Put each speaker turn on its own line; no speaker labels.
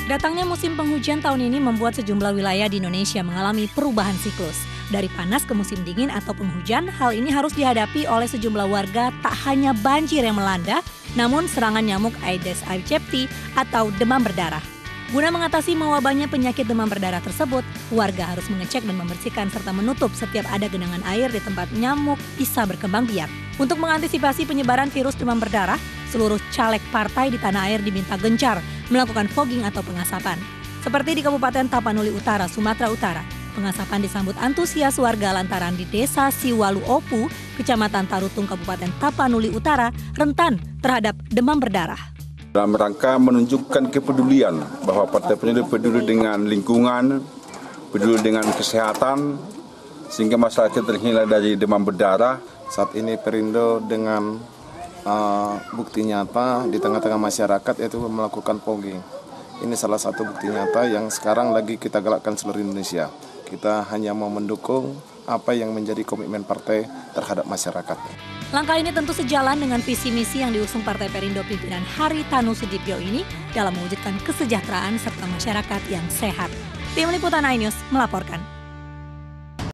Datangnya musim penghujan tahun ini membuat sejumlah wilayah di Indonesia mengalami perubahan siklus. Dari panas ke musim dingin atau penghujan, hal ini harus dihadapi oleh sejumlah warga tak hanya banjir yang melanda, namun serangan nyamuk Aedes aegypti atau demam berdarah. Guna mengatasi mewabahnya penyakit demam berdarah tersebut, warga harus mengecek dan membersihkan serta menutup setiap ada genangan air di tempat nyamuk bisa berkembang biak. Untuk mengantisipasi penyebaran virus demam berdarah, seluruh caleg partai di tanah air diminta gencar melakukan fogging atau pengasapan. Seperti di Kabupaten Tapanuli Utara, Sumatera Utara, pengasapan disambut antusias warga lantaran di Desa Siwalu Opu, Kecamatan Tarutung, Kabupaten Tapanuli Utara, rentan terhadap demam berdarah.
Dalam rangka menunjukkan kepedulian bahwa Partai Perindo peduli dengan lingkungan, peduli dengan kesehatan, sehingga masyarakat terhindar dari demam berdarah.
Saat ini Perindo dengan bukti nyata di tengah-tengah masyarakat yaitu melakukan fogging. Ini salah satu bukti nyata yang sekarang lagi kita galakkan seluruh Indonesia. Kita hanya mau mendukung apa yang menjadi komitmen partai terhadap masyarakat.
Langkah ini tentu sejalan dengan visi misi yang diusung Partai Perindo pimpinan Haritanu Sudibyo ini dalam mewujudkan kesejahteraan serta masyarakat yang sehat. Tim Liputan iNews melaporkan.